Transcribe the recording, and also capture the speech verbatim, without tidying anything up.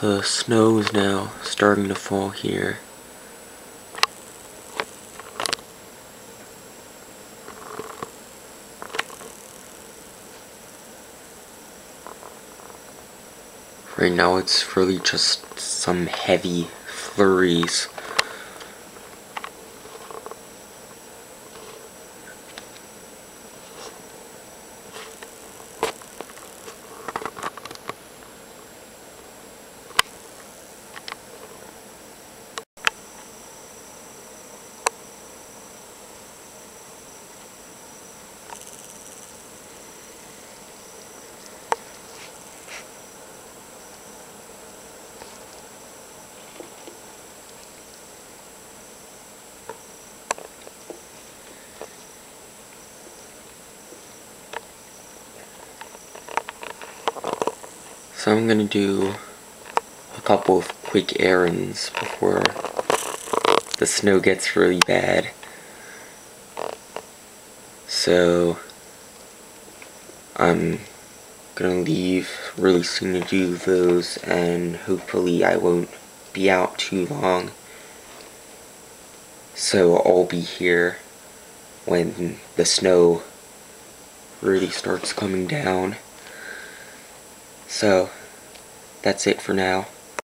The snow is now starting to fall here. Right now it's really just some heavy flurries. So I'm gonna do a couple of quick errands before the snow gets really bad. So I'm gonna leave really soon to do those, and hopefully I won't be out too long. So I'll be here when the snow really starts coming down. So that's it for now.